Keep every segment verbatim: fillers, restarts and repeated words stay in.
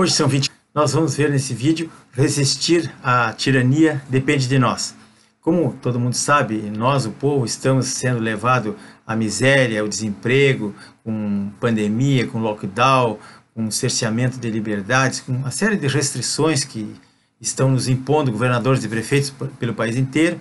Hoje são vinte. Nós vamos ver nesse vídeo: resistir à tirania depende de nós. Como todo mundo sabe, nós, o povo, estamos sendo levados à miséria, ao desemprego, com pandemia, com lockdown, com cerceamento de liberdades, com uma série de restrições que estão nos impondo, governadores e prefeitos pelo país inteiro.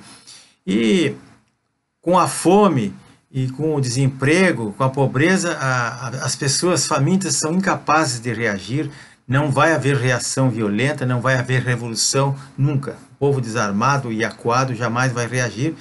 E com a fome e com o desemprego, com a pobreza, a, a, as pessoas famintas são incapazes de reagir. Não vai haver reação violenta, não vai haver revolução, nunca. O povo desarmado e acuado jamais vai reagir,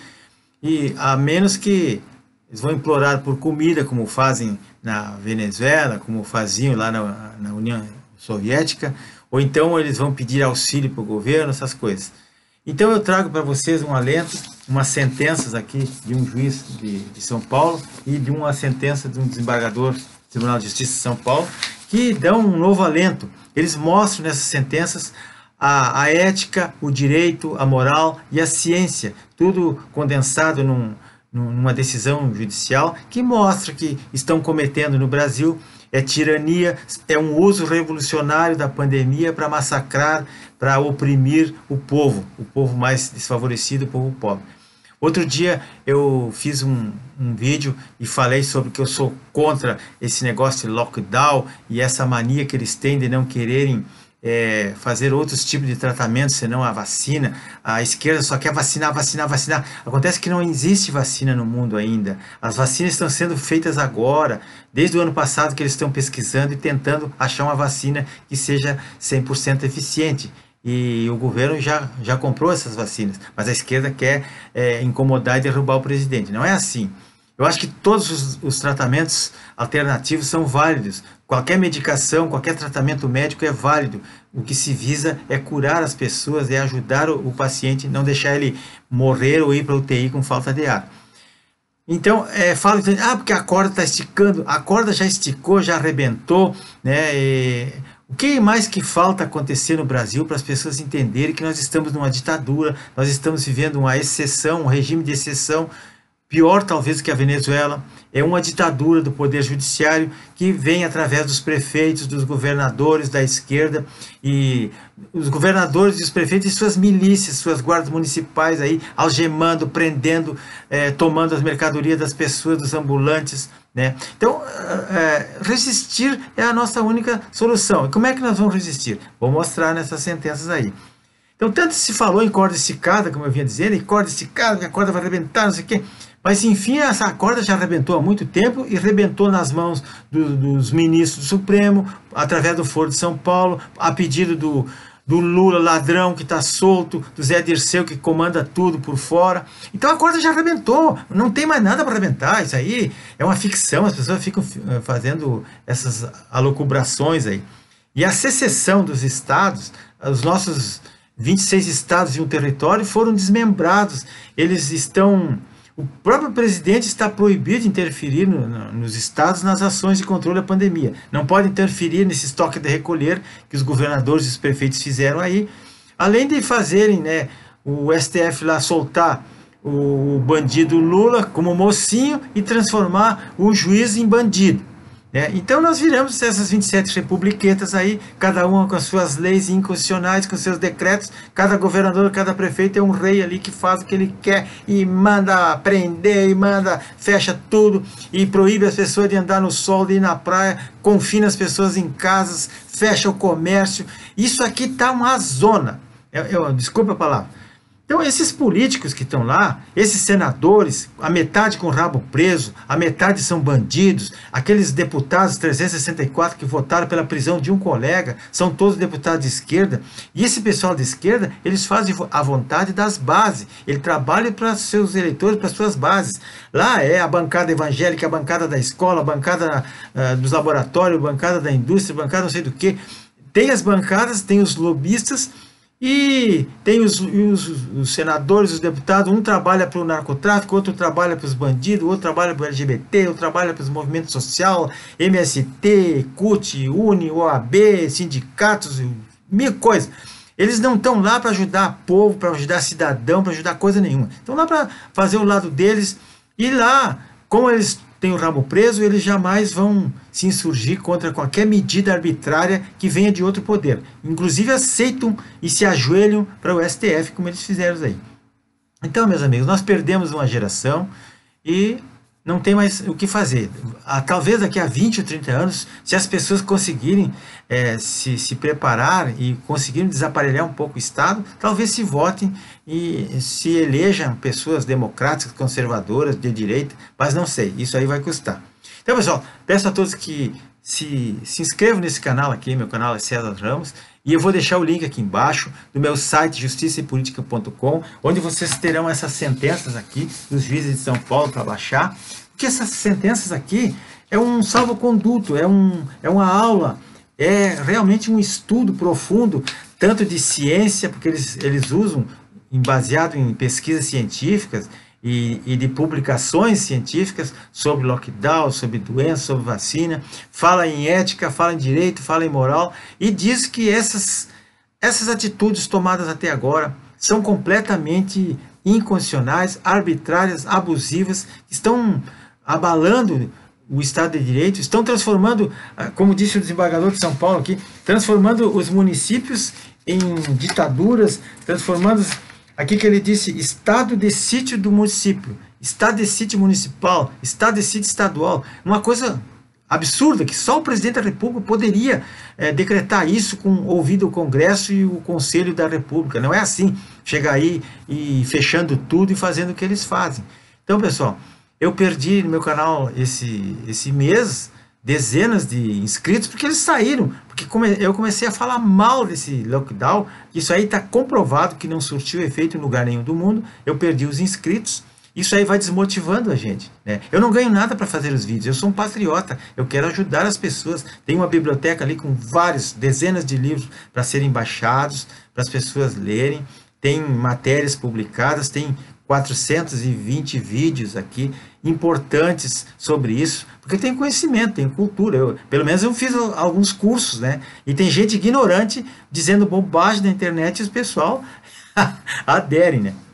e a menos que eles vão implorar por comida, como fazem na Venezuela, como faziam lá na, na União Soviética, ou então eles vão pedir auxílio para o governo, essas coisas. Então eu trago para vocês um alento, umas sentenças aqui de um juiz de, de São Paulo e de uma sentença de um desembargador do Tribunal de Justiça de São Paulo, que dão um novo alento. Eles mostram nessas sentenças a, a ética, o direito, a moral e a ciência, tudo condensado num, numa decisão judicial que mostra que estão cometendo no Brasil é tirania, é um uso revolucionário da pandemia para massacrar, para oprimir o povo, o povo mais desfavorecido, o povo pobre. Outro dia eu fiz um, um vídeo e falei sobre que eu sou contra esse negócio de lockdown e essa mania que eles têm de não quererem é, fazer outros tipos de tratamento senão a vacina. A esquerda só quer vacinar, vacinar, vacinar. Acontece que não existe vacina no mundo ainda. As vacinas estão sendo feitas agora, desde o ano passado que eles estão pesquisando e tentando achar uma vacina que seja cem por cento eficiente. E o governo já, já comprou essas vacinas, mas a esquerda quer é, incomodar e derrubar o presidente. Não é assim. Eu acho que todos os, os tratamentos alternativos são válidos. Qualquer medicação, qualquer tratamento médico é válido. O que se visa é curar as pessoas, é ajudar o, o paciente, não deixar ele morrer ou ir para a U T I com falta de ar. Então, é, fala, ah, porque a corda está esticando. A corda já esticou, já arrebentou, né? E o que mais que falta acontecer no Brasil para as pessoas entenderem que nós estamos numa ditadura, nós estamos vivendo uma exceção, um regime de exceção, pior talvez que a Venezuela, é uma ditadura do poder judiciário que vem através dos prefeitos, dos governadores da esquerda, e os governadores e os prefeitos e suas milícias, suas guardas municipais aí, algemando, prendendo, é, tomando as mercadorias das pessoas, dos ambulantes, né? Então, é, resistir é a nossa única solução. E como é que nós vamos resistir? Vou mostrar nessas sentenças aí. Então, tanto se falou em corda esticada, como eu vinha dizendo, em corda esticada, que a corda vai arrebentar, não sei o quê. Mas, enfim, essa corda já arrebentou há muito tempo e arrebentou nas mãos do, dos ministros do Supremo, através do Foro de São Paulo, a pedido do, do Lula, ladrão, que está solto, do Zé Dirceu, que comanda tudo por fora. Então a corda já arrebentou, não tem mais nada para arrebentar. Isso aí é uma ficção, as pessoas ficam fazendo essas alocubrações aí. E a secessão dos estados, os nossos vinte e seis estados e um território foram desmembrados. Eles estão... O próprio presidente está proibido de interferir no, no, nos estados nas ações de controle da pandemia. Não pode interferir nesse estoque de recolher que os governadores e os prefeitos fizeram aí. Além de fazerem, né, o S T F lá soltar o, o bandido Lula como mocinho e transformar o juiz em bandido. É, então nós viramos essas vinte e sete republiquetas aí, cada uma com as suas leis inconstitucionais, com seus decretos, cada governador, cada prefeito é um rei ali que faz o que ele quer e manda prender, e manda, fecha tudo, e proíbe as pessoas de andar no sol, de ir na praia, confina as pessoas em casas, fecha o comércio. Isso aqui está uma zona, eu, eu, desculpa a palavra. Então esses políticos que estão lá, esses senadores, a metade com o rabo preso, a metade são bandidos, aqueles deputados trezentos e sessenta e quatro que votaram pela prisão de um colega, são todos deputados de esquerda, e esse pessoal de esquerda, eles fazem a vontade das bases, ele trabalha para seus eleitores, para suas bases. Lá é a bancada evangélica, a bancada da escola, a bancada uh, dos laboratórios, a bancada da indústria, a bancada não sei do que. Tem as bancadas, tem os lobistas, e tem os, os, os senadores, os deputados, um trabalha para o narcotráfico, outro trabalha para os bandidos, outro trabalha para o L G B T, outro trabalha para os movimentos sociais, M S T, C U T, Uni, O A B, sindicatos, mil coisas. Eles não estão lá para ajudar o povo, para ajudar cidadão, para ajudar coisa nenhuma. Estão lá para fazer o lado deles, e lá, como eles têm o rabo preso, eles jamais vão se insurgir contra qualquer medida arbitrária que venha de outro poder. Inclusive aceitam e se ajoelham para o S T F, como eles fizeram aí. Então, meus amigos, nós perdemos uma geração e não tem mais o que fazer. Ah, talvez daqui a vinte ou trinta anos, se as pessoas conseguirem é, se, se preparar e conseguirem desaparelhar um pouco o Estado, talvez se votem e se elejam pessoas democráticas, conservadoras, de direita, mas não sei, isso aí vai custar. Então, pessoal, peço a todos que se, se inscrevam nesse canal aqui, meu canal é César Ramos, e eu vou deixar o link aqui embaixo do meu site justiça e política ponto com, onde vocês terão essas sentenças aqui dos juízes de São Paulo para baixar, porque essas sentenças aqui é um salvo-conduto, é, um, é uma aula, é realmente um estudo profundo, tanto de ciência, porque eles, eles usam, baseado em pesquisas científicas, E, e de publicações científicas sobre lockdown, sobre doença, sobre vacina, fala em ética, fala em direito, fala em moral, e diz que essas, essas atitudes tomadas até agora são completamente inconstitucionais, arbitrárias, abusivas, estão abalando o Estado de Direito, estão transformando, como disse o desembargador de São Paulo aqui, transformando os municípios em ditaduras, transformando... Aqui que ele disse, estado de sítio do município, estado de sítio municipal, estado de sítio estadual. Uma coisa absurda, que só o presidente da República poderia é, decretar isso com ouvido o Congresso e o Conselho da República. Não é assim, chegar aí e fechando tudo e fazendo o que eles fazem. Então, pessoal, eu perdi no meu canal esse, esse mês dezenas de inscritos, porque eles saíram, porque eu comecei a falar mal desse lockdown, isso aí está comprovado que não surtiu efeito em lugar nenhum do mundo, eu perdi os inscritos, isso aí vai desmotivando a gente, né? Eu não ganho nada para fazer os vídeos, eu sou um patriota, eu quero ajudar as pessoas, tem uma biblioteca ali com vários, dezenas de livros para serem baixados, para as pessoas lerem, tem matérias publicadas, tem quatrocentos e vinte vídeos aqui importantes sobre isso, porque tem conhecimento, tem cultura, eu, pelo menos eu fiz alguns cursos, né? E tem gente ignorante dizendo bobagem na internet e o pessoal aderem, né?